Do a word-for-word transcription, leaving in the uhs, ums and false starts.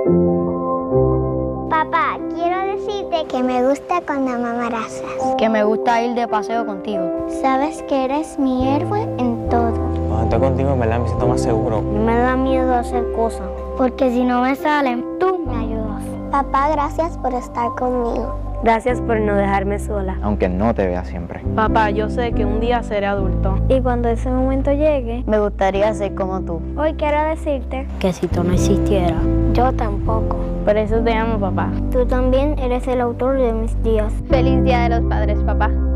Papá, quiero decirte que me gusta cuando me abrazas. Que me gusta ir de paseo contigo. Sabes que eres mi héroe en todo. Cuando estoy contigo, en verdad, me siento más seguro. Me da miedo hacer cosas, porque si no me salen, tú me ayudas. Papá, gracias por estar conmigo. Gracias por no dejarme sola. Aunque no te vea siempre. Papá, yo sé que un día seré adulto. Y cuando ese momento llegue, Me gustaría ser como tú. Hoy quiero decirte Que si tú no existieras, yo tampoco. Por eso te amo, papá. Tú también eres el autor de mis días. Feliz Día de los Padres, papá.